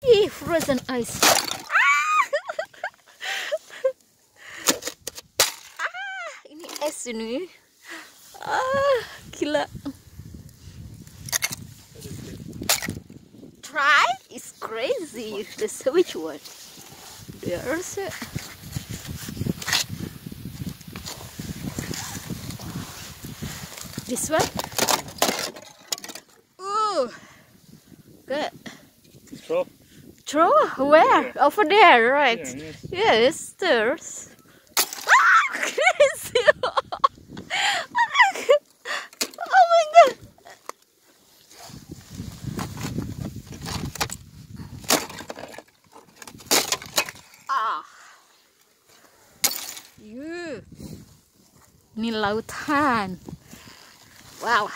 Ih, frozen ice. Ini es ini. Gila. Try is crazy. The which one? There's it. This one? Ooh, good. Throw. Throw? Where? Yeah. Over there, right? Yeah, yes, there's. Crazy! Oh my god! Ini lautan. Wow.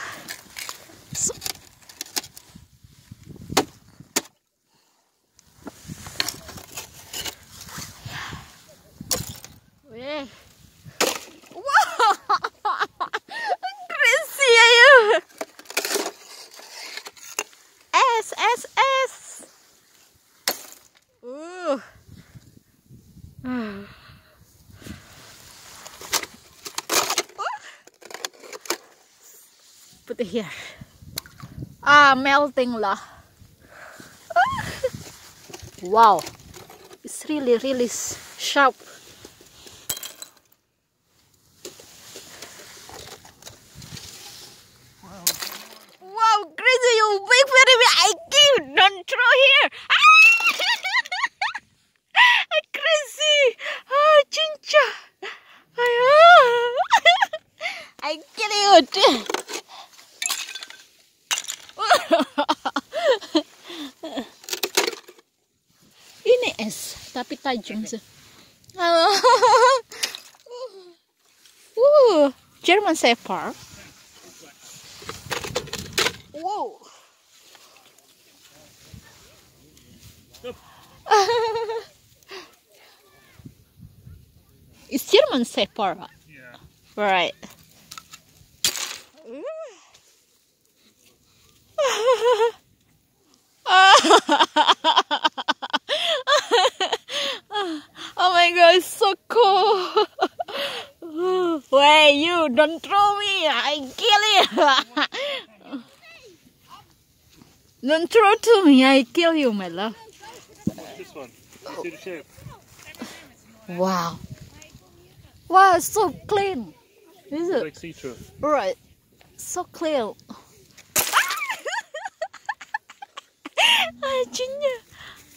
Weh. Wow. Crazy ayo. S. Put it here. Melting lah. Wow, it's really sharp. Wow, crazy! You big very big. I give. Don't throw here. Crazy. Cinca. I kill you. Ini es, tapi tajam sih. German Shepherd. Wow. It's German Shepherd. Yeah. Right. Oh my god, it's so cool. Wait, you don't throw me, I kill you. Don't throw to me, I kill you, my love. This one. You see the shape? Wow. Wow, it's so clean. Is it? Like see-through. Right. So clean. Cinca.